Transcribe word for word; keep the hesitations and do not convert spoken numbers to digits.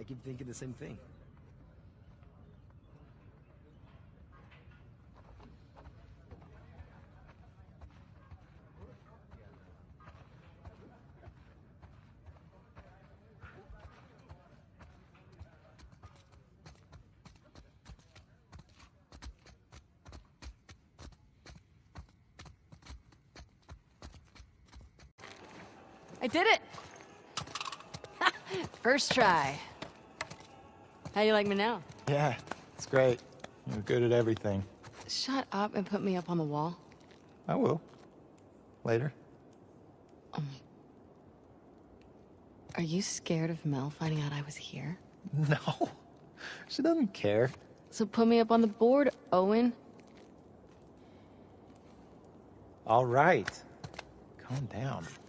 keep thinking the same thing. I did it! First try. How you like me now? Yeah, it's great. You're good at everything. Shut up and put me up on the wall. I will. Later. Um, are you scared of Mel finding out I was here? No. She doesn't care. So put me up on the board, Owen. All right. Calm down.